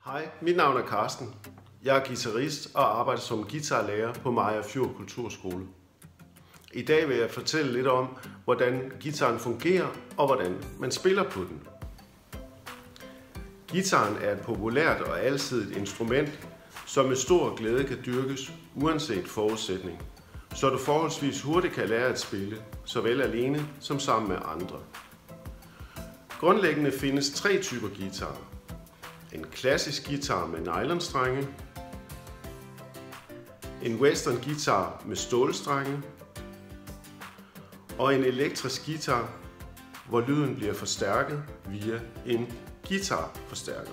Hej, mit navn er Carsten. Jeg er guitarist og arbejder som guitarlærer på Mariager Fjord Kulturskole. I dag vil jeg fortælle lidt om, hvordan guitaren fungerer og hvordan man spiller på den. Guitaren er et populært og alsidigt instrument, som med stor glæde kan dyrkes uanset forudsætning, så du forholdsvis hurtigt kan lære at spille, såvel alene som sammen med andre. Grundlæggende findes 3 typer guitar. En klassisk guitar med nylonstrenge, en western guitar med stålstrenge og en elektrisk guitar, hvor lyden bliver forstærket via en guitarforstærker.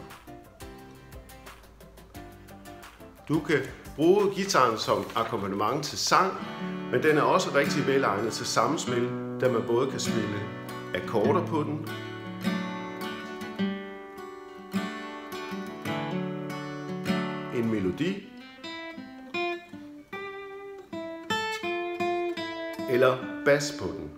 Du kan bruge guitaren som akkompagnement til sang, men den er også rigtig velegnet til samspil, da man både kan spille akkorder på den, en melodi eller bas på den.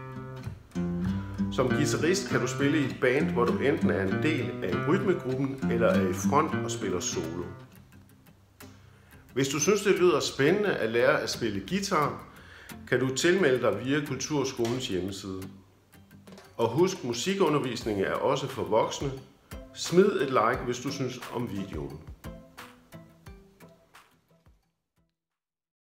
Som guitarist kan du spille i et band, hvor du enten er en del af rytmegruppen eller er i front og spiller solo. Hvis du synes, det lyder spændende at lære at spille guitar, kan du tilmelde dig via Kulturskolens hjemmeside. Og husk, musikundervisning er også for voksne. Smid et like, hvis du synes om videoen.